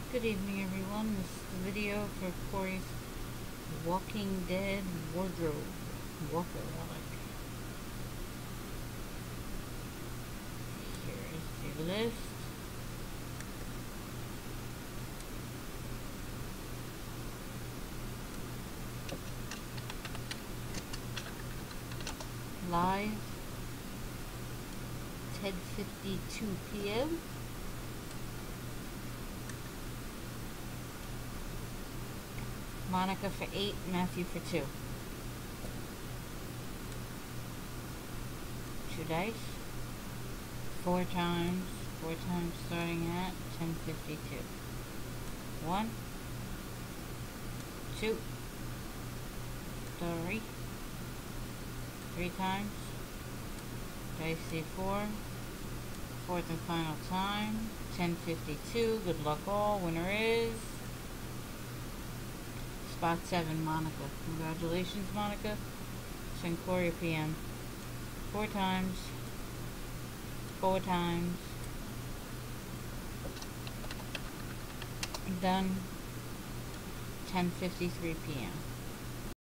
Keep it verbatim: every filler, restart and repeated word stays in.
Good evening, everyone. This is the video for Corey's Walking Dead wardrobe. Walker relic. Here's the list. Live, ten fifty-two p m Monica for eight, Matthew for two. Two dice. Four times. Four times starting at ten fifty-two. One. Two. Three. Three times. Dice C four. Fourth and final time. ten fifty-two. Good luck all. Winner is Spot seven, Monica. Congratulations, Monica. Sencoria P M. Four times. Four times. Done. ten fifty-three p m